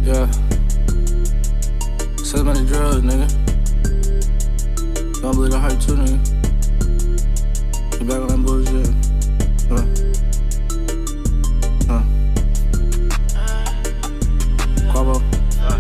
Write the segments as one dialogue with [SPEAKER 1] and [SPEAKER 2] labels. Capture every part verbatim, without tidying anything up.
[SPEAKER 1] Yeah. Sell money drugs, nigga. Don't believe the hype too, nigga. You back on that bullshit. Huh. Huh. Quavo. Uh.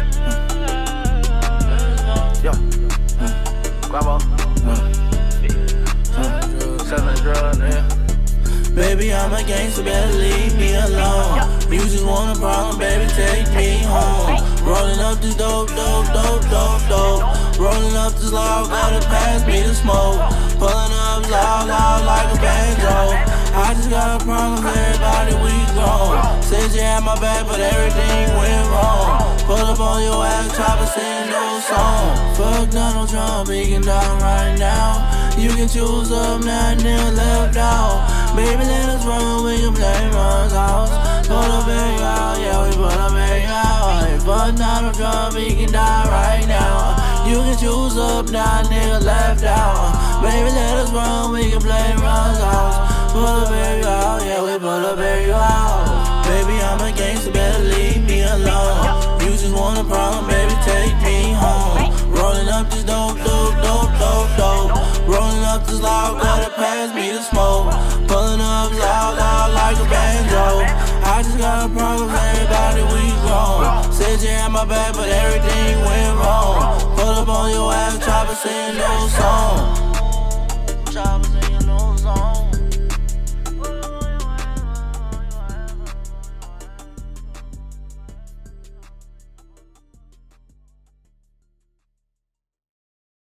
[SPEAKER 2] Yo. Uh. Quavo.
[SPEAKER 1] Uh.
[SPEAKER 2] Uh. Sell money drugs, nigga.
[SPEAKER 3] Baby, I'm a gangster, better leave me alone. You just want a problem, baby, take me home. Rolling up this dope, dope, dope, dope, dope. Rolling up this loud, gotta pass me the smoke. Pulling up loud, loud like a banjo. I just got a problem, everybody, we grown. Said you had my back, but everything went wrong. Pull up on your ass, try to sing no song. Fuck Donald Trump, he can die right now. You can choose up now, nigga left out. Baby, let us run, we can play Ron's house. Pull up in out, yeah, we pull up in out. Hey, fuck Donald Trump, he can die right now. You can choose up now, nigga left out. Baby, let us run, we can play Ron's house. Pull up in out, yeah, we pull up in out. Baby, I'm a gangster, better leave me alone. You just want a problem, baby, take me home. Rolling up this dope, dope, dope, dope, dope. Rolling up this loud, gotta pass me the smoke. Pulling up loud, loud like a banjo. I just got a problem, everybody, we grown. Said you had my back, but everything went wrong. Pull up on your ass, try to sing no song.